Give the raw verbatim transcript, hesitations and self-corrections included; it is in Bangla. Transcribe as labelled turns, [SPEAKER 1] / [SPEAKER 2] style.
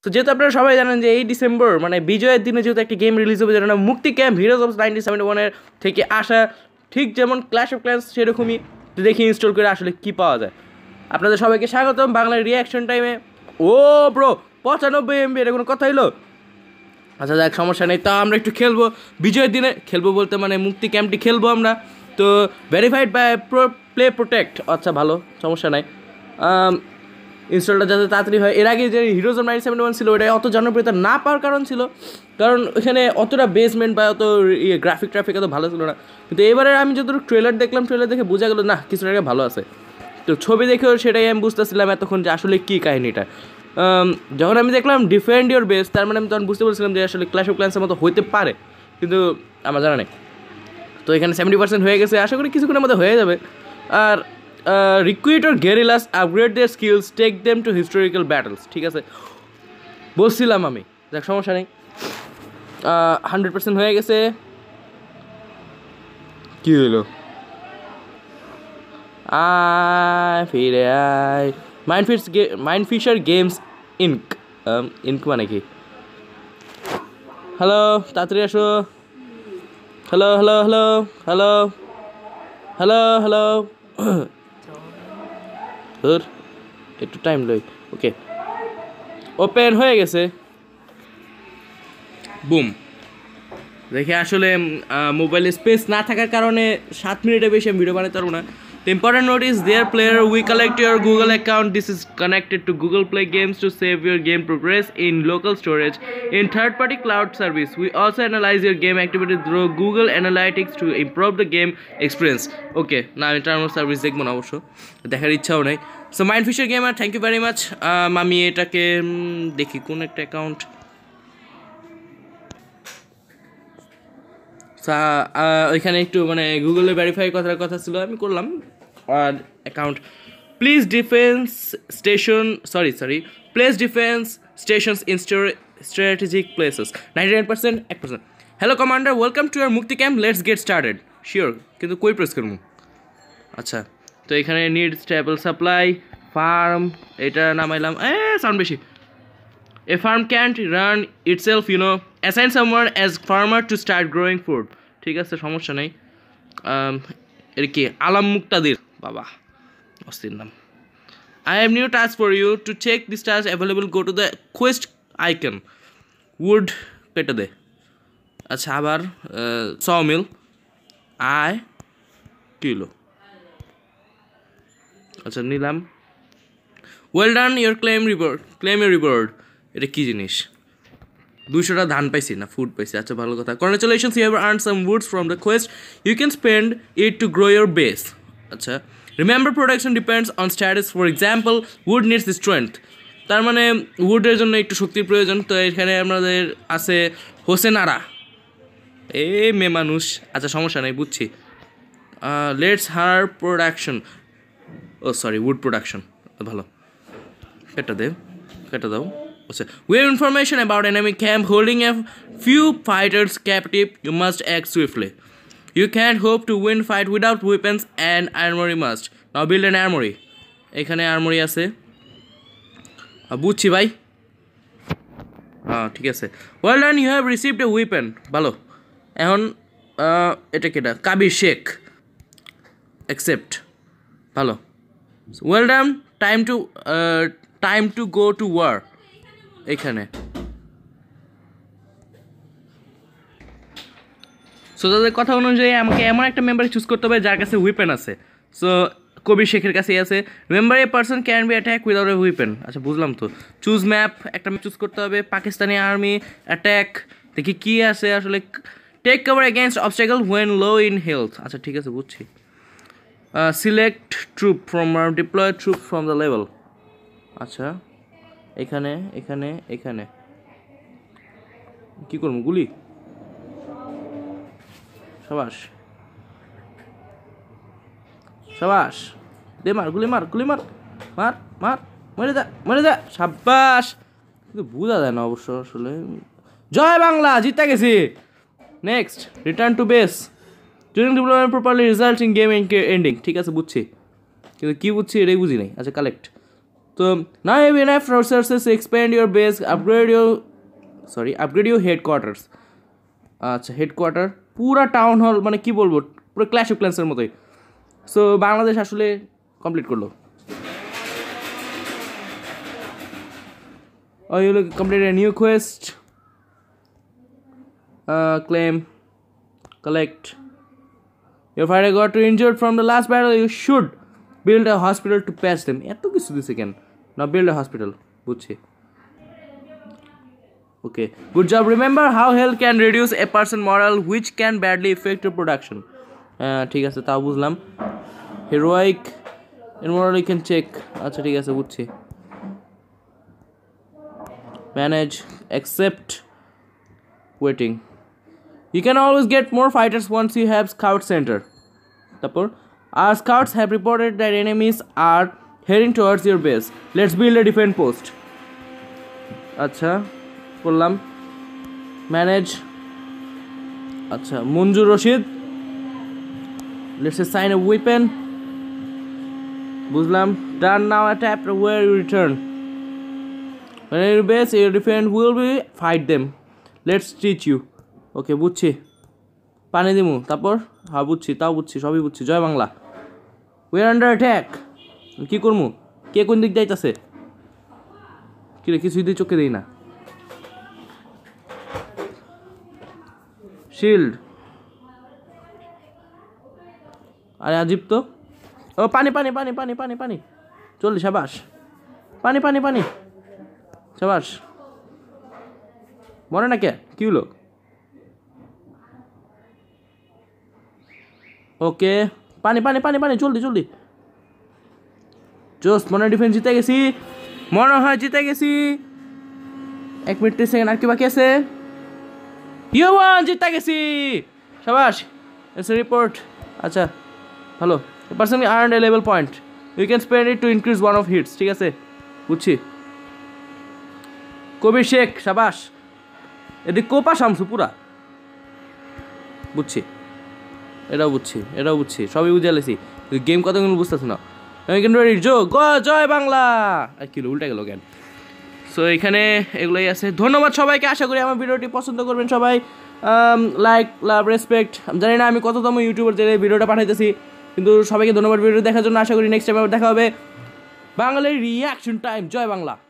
[SPEAKER 1] তো যেহেতু আপনারা সবাই জানেন যে এই ডিসেম্বর মানে বিজয়ের দিনে যেহেতু একটা গেম রিলিজ হবে যেটা Mukti camp heroes of nineteen seventy ওয়ানের থেকে আসা, ঠিক যেমন ক্ল্যাশ অফ ক্ল্যান্স সেরকমই। তো দেখি ইনস্টল করে আসলে কী পাওয়া যায়। আপনাদের সবাইকে স্বাগতম বাংলার রিয়াকশন টাইমে। ও ব্রো পঁচানব্বই এমবি, এটা কোনো কথা হইলো? আচ্ছা দেখ, সমস্যা নেই। তা আমরা একটু খেলবো বিজয়ের দিনে, খেলবো বলতে মানে মুক্তি ক্যাম্পটি খেলবো আমরা। তো verified by pro play protect, আচ্ছা ভালো, সমস্যা নাই। ইনস্টলটা যাতে তাড়াতাড়ি হয়। এর আগে যে heroes of nineteen seventy one ছিল ওটা অত জনপ্রিয়তা না পাওয়ার কারণ ছিল কারণ ওখানে অতটা বেসমেন্ট বা অত ইয়ে গ্রাফিক ট্রাফিক এত ভালো ছিল না। কিন্তু এবারে আমি যতটুকু ট্রেলার দেখলাম, ট্রেলার দেখে বোঝা গেলো না কিছুটা আগে ভালো আছে। তো ছবি দেখেও সেটাই আমি বুঝতেছিলাম এতক্ষণ যে আসলে কী কাহিনিটা। যখন আমি দেখলাম ডিফেন্ড ইউর বেস, তার মানে আমি তখন বুঝতে পারছিলাম যে আসলে ক্ল্যাশ অফ ক্ল্যান্সের মতো হইতে পারে, কিন্তু আমার জানা নেই। তো এখানে সেভেন্টি পার্সেন্ট হয়ে গেছে, আশা করি কিছুক্ষণের মধ্যে হয়ে যাবে। আর recruit or guerrillas upgrade their skills, take them to historical battles, ঠিক আছে বলছিলাম আমি। দেখ সমস্যা নেই, হান্ড্রেড পার্সেন্ট হয়ে গেছে। কী হইলো? আয় ফিরে আয়। Mind fish mind fisher games inc, inc মানে কি? হ্যালো, তাড়াতাড়ি আসো। Hello hello hello hello hello hello ধর একটু টাইম লই। ওকে, ওপেন হয়ে গেছে। বুম। দেখে আসলে মোবাইলে স্পেস না থাকার কারণে সাত মিনিটের বেশি আমি ভিডিও বানাতে পারবো না। The important note is, dear player, we collect your Google account. This is connected to Google Play Games to save your game progress in local storage in third-party cloud service. We also analyze your game activity through Google Analytics to improve the game experience. Okay, now internal service দেখবো না অবশ্য, দেখার ইচ্ছাও নেই। So Mindfisher Gamer, thank you very much. আমি এটাকে দেখি কোন একটা অ্যাকাউন্ট। ওইখানে একটু মানে গুগলে ভেরিফাই করার কথা ছিল, আমি করলাম। আর account please defence station sorry sorry place defence stations in strategic places, ninety nine percent এক percent. Hello commander, welcome to your Mukti camp, let's get started. Sure, কিন্তু কই প্রেস করবো? আচ্ছা, তো এখানে নিড স্টেবল সাপ্লাই ফার্ম, এটা নামাইলাম। এ সাউন্ড বেশি। A farm can't run itself, you know. Assign someone as farmer to start growing food. ঠিক আছে, সমস্যা নেই। এর কি আলাম মুক্তাদির, বাবা অস্থির নাম। I have new task for you. To check this task available, go to the quest icon. Wood কেটে দে। আচ্ছা, আবার sawmill আয় কিলো। আচ্ছা নিলাম। Well done, your claim reward. Claim your reward. এটা কী জিনিস? দুইশোটা ধান পাইছি না ফুড পাইছি, আচ্ছা ভালো কথা। Congratulations, you have earned some woods from the quest, you can spend it to grow your base. আচ্ছা, remember production depends on status, for example wood needs strength, তার মানে উডের জন্য একটু শক্তির প্রয়োজন। তো এখানে আমাদের আছে হোসেন আরা, এ মেয়ে মানুষ। আচ্ছা সমস্যা নেই, বুঝছি। Let's her production, oh sorry wood production, ভালো। কেটে দে, কেটে দাও। We have information about enemy camp holding a few fighters captive. You must act swiftly. You can't hope to win fight without weapons and armory must. Now build an armory. এখানে armory আছে, বুঝছি ভাই। হ্যাঁ ঠিক আছে। Well done, you have received a weapon. ভালো। এখন এটা কেটা কাবির শেখ, accept, ভালো। Well done, time to uh, time to go to war. এখানে সো তাদের কথা অনুযায়ী আমাকে এমন একটা মেম্বার চুজ করতে হবে যার কাছে উইপেন আছে। সো কবির শেখের কাছেই আছে। Member a person can be attack without a weapon. আচ্ছা বুঝলাম। তো চুজ ম্যাপ, একটা ম্যাপ চুজ করতে হবে। পাকিস্তানি আর্মি অ্যাটাক, দেখি কী আছে আসলে। Take cover against obstacle when low in health. আচ্ছা ঠিক আছে, বুঝছি। Select troop from deploy troop from the level. আচ্ছা এখানে এখানে এখানে কী করবো? গুলি, সাবাস সাবাস, দে মার, গুলি মার, গুলি মার, মার মার, মরে যা মরে যা, সাবাস। কিন্তু বোঝা যায় না অবশ্য আসলে। জয় বাংলা, জিতে গেছি। Next, return to base during development properly result in game ending. ঠিক আছে বুঝছি, কিন্তু কী বুঝছি এটাই বুঝি নাই। আচ্ছা collect, So now you have enough resources to expand your base, upgrade your sorry upgrade your headquarters. আচ্ছা হেডকোয়ার্টার পুরা টাউন হল মানে কি বলবো পুরো ক্ল্যাশ অফ ক্ল্যান্সের মতোই। সো বাংলাদেশ আসলে কমপ্লিট করলো। Oh, you look complete a new quest. Uh, claim, collect. Your fighter got too injured from the last battle. You should build a hospital to patch them. এত কিছু দিছে কেন? Now build a hospital. বুঝছি। Okay. Good job. Remember how health can reduce a person morale, which can badly affect your production. Uh, ঠিক আছে তাও বুঝলাম। Heroic and morale you can check. আচ্ছা ঠিক আছে বুঝছি। Manage, accept, waiting. You can always get more fighters once you have scout center. Tapor, our scouts have reported that enemies are heading towards your base. Let's build a defense post. Acha, করলাম manage. Acha, Munjur Rashid. Let's assign a weapon. বুঝলাম done. Now tap where you return. When your base, your defense will be fight them. Let's teach you. Okay, বুঝছি পানি দিমু তারপর হ্যাঁ বুঝছি তাও বুঝছি সবই বুঝছি। জয় Bangla. We are under attack. কি করমু কে কোন দিক যাইতাছে কি রে কিছুই দিয়ে চোখে দেই না। শিল্ড আরে আজিব তো। ও পানি পানি পানি পানি পানি পানি চল্লিশ সাবাস পানি পানি পানি সাবাস মরে না কে কি হলো। ওকে পানি পানি পানি পানি জলদি জলদি জোস মনে ডিফেন্স জিতে গেছি মনে হয় জিতে গেছি। এক মিনিট ত্রিশ সেকেন্ড আর কি বাকি আছে। ইউ ওয়ান জিতে গেছি সাবাস। এস রিপোর্ট আচ্ছা ভালো। Person earn a level point you can spend it to increase one of hits. ঠিক আছে বুঝছি। কবির শেখ সাবাস এদিক কোপা শামসু পুরা বুঝছি এটাও বুঝছি এটাও বুঝছি সবই বুঝে লেছি গেম কতগুলো বুঝতেছি না। জয় বাংলা আর কিলো উল্টা গেল জ্ঞান। সো এখানে এগুলোই আছে। ধন্যবাদ সবাইকে। আশা করি আমার ভিডিওটি পছন্দ করবেন সবাই। Like love respect. জানি না আমি কততম ইউটিউবার যে ভিডিওটা পাঠাইতেছি কিন্তু সবাইকে ধন্যবাদ ভিডিও দেখার জন্য। আশা করি নেক্সট টাইম আবার দেখা হবে। বাঙালির রিয়াকশন টাইম। জয় বাংলা।